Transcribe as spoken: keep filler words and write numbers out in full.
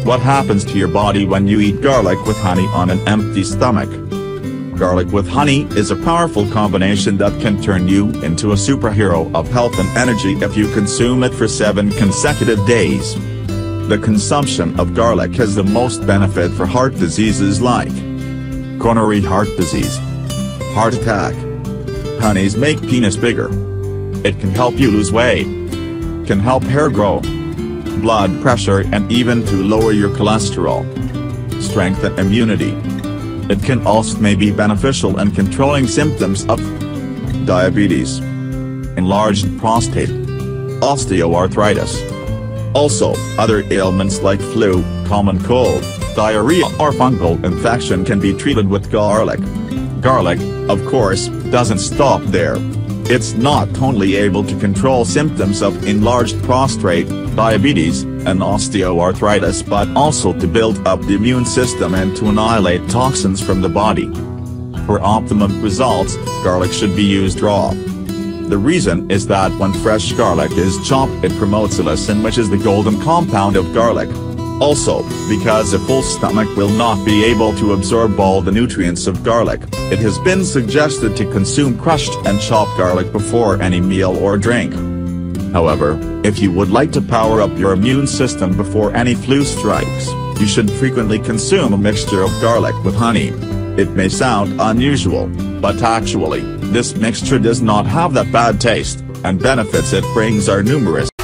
What happens to your body when you eat garlic with honey on an empty stomach? Garlic with honey is a powerful combination that can turn you into a superhero of health and energy if you consume it for seven consecutive days. The consumption of garlic has the most benefit for heart diseases like coronary heart disease, heart attack. Honeys make penis bigger. It can help you lose weight, can help hair grow, blood pressure, and even to lower your cholesterol, strengthen immunity. It can also may be beneficial in controlling symptoms of diabetes, enlarged prostate, osteoarthritis. Also, other ailments like flu, common cold, diarrhea or fungal infection can be treated with garlic. Garlic, of course, doesn't stop there. It's not only able to control symptoms of enlarged prostate, diabetes, and osteoarthritis but also to build up the immune system and to annihilate toxins from the body. For optimum results, garlic should be used raw. The reason is that when fresh garlic is chopped it promotes allicin, which is the golden compound of garlic. Also, because a full stomach will not be able to absorb all the nutrients of garlic, it has been suggested to consume crushed and chopped garlic before any meal or drink. However, if you would like to power up your immune system before any flu strikes, you should frequently consume a mixture of garlic with honey. It may sound unusual, but actually, this mixture does not have that bad taste, and benefits it brings are numerous.